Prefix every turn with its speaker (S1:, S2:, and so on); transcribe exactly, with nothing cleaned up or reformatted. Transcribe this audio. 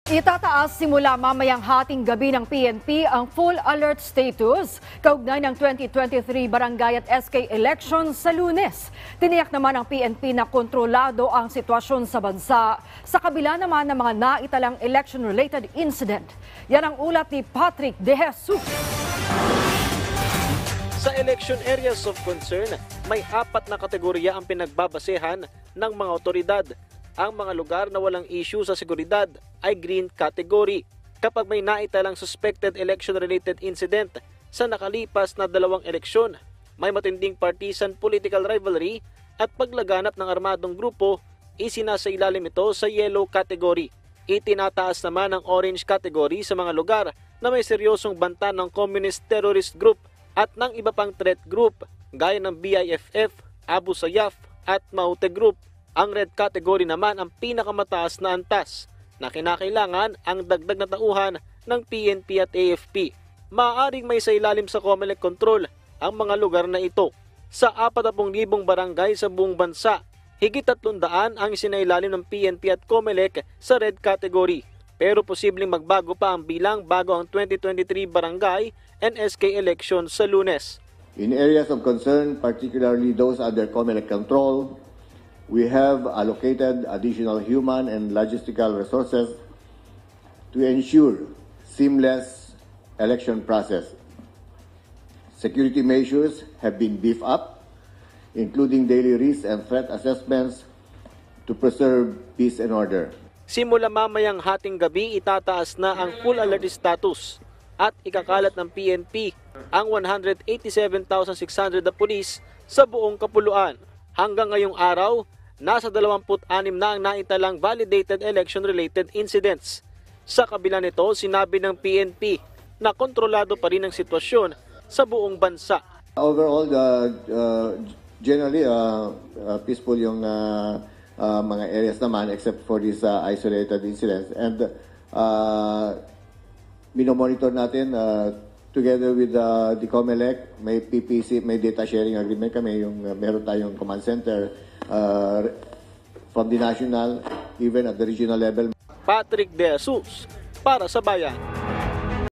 S1: Itataas simula mamayang hating gabi ng P N P ang full alert status kaugnay ng twenty twenty-three barangay at S K elections sa Lunes. Tiniyak naman ng P N P na kontrolado ang sitwasyon sa bansa sa kabila naman ng mga naitalang election-related incident. Yan ang ulat ni Patrick De Jesus.
S2: Sa election areas of concern, may apat na kategorya ang pinagbabasehan ng mga otoridad. Ang mga lugar na walang issue sa seguridad ay green category. Kapag may naitalang suspected election-related incident sa nakalipas na dalawang eleksyon, may matinding partisan political rivalry at paglaganap ng armadong grupo, isinasailalim ito sa yellow category. Itinataas naman ang orange category sa mga lugar na may seryosong banta ng communist terrorist group at ng iba pang threat group gaya ng B I F F, Abu Sayyaf at Maute Group. Ang red category naman ang pinakamataas na antas na kinakailangan ang dagdag na tauhan ng P N P at A F P. Maaaring may sailalim sa COMELEC control ang mga lugar na ito. Sa apat na pung libong barangay sa buong bansa, higit tatlong daan ang isinailalim ng P N P at COMELEC sa red category. Pero posibleng magbago pa ang bilang bago ang twenty twenty-three barangay and S K elections sa Lunes.
S3: In areas of concern, particularly those under COMELEC control, we have allocated additional human and logistical resources to ensure seamless election process. Security measures have been beefed up, including daily risk and threat assessments to preserve peace and order.
S2: Simula mamayang hating gabi, itataas na ang full alert status at ikakalat ng P N P ang one hundred eighty-seven thousand six hundred na pulis sa buong kapuluan. Hanggang ngayong araw, nasa dalawampu't anim na ang naitalang validated election-related incidents. Sa kabila nito, sinabi ng P N P na kontrolado pa rin ang sitwasyon sa buong bansa.
S3: Overall, uh, uh, generally uh, uh, peaceful yung uh, uh, mga areas naman except for these uh, isolated incidents. And uh, minomonitor natin uh, together with uh, the COMELEC, may P P C, may data sharing agreement kami, yung uh, meron tayong command center uh, from the national, even at the regional level.
S2: Patrick De Jesus para sa Bayan.